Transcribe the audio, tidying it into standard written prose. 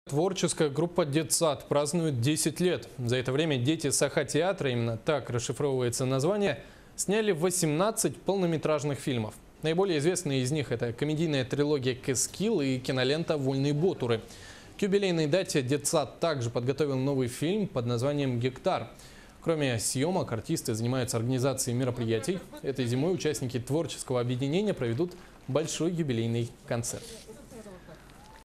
Творческая группа «Детсад» празднует 10 лет. За это время дети Саха-театра, именно так расшифровывается название, сняли 18 полнометражных фильмов. Наиболее известные из них – это комедийная трилогия «Кэскил» и кинолента «Вольные ботуры». К юбилейной дате «Детсад» также подготовил новый фильм под названием «Гектар». Кроме съемок, артисты занимаются организацией мероприятий. Этой зимой участники творческого объединения проведут большой юбилейный концерт.